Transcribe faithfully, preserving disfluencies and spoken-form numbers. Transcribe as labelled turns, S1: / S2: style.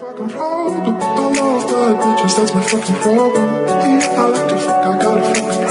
S1: fucking problem. I love bad bitches, that's my fucking problem. Yeah, I like to fuck, I gotta fucking